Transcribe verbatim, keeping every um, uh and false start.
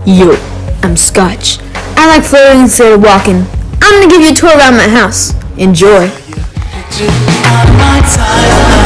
Yo, I'm Scotch. I like floating instead of walking. I'm gonna give you a tour around my house. Enjoy.